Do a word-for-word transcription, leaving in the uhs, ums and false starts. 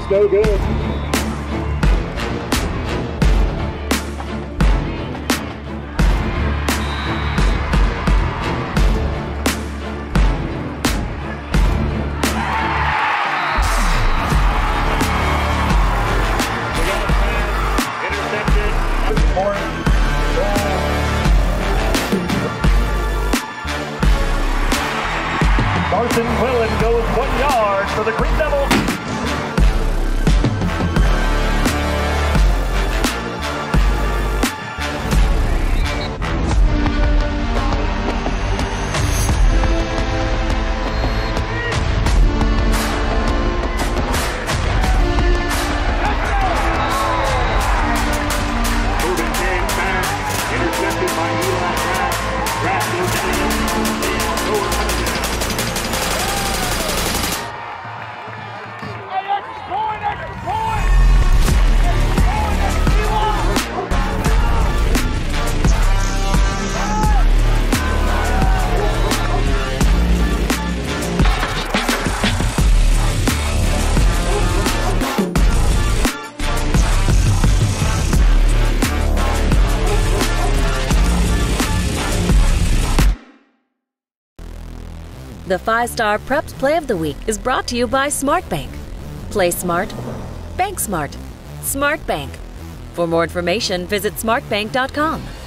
no good. Carson Quillen goes one yard for the Greeneville. Moving game back, intercepted by Eli Rapp. Rapp goes down the end, over touchdown. The five-star Preps Play of the Week is brought to you by SmartBank. Play smart. Bank smart. SmartBank. For more information, visit smart bank dot com.